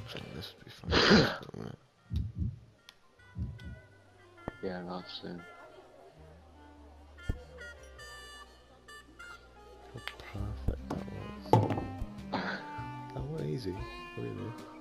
I think this would be fantastic, wouldn't it? Yeah, enough soon. How perfect that was. That was easy, really.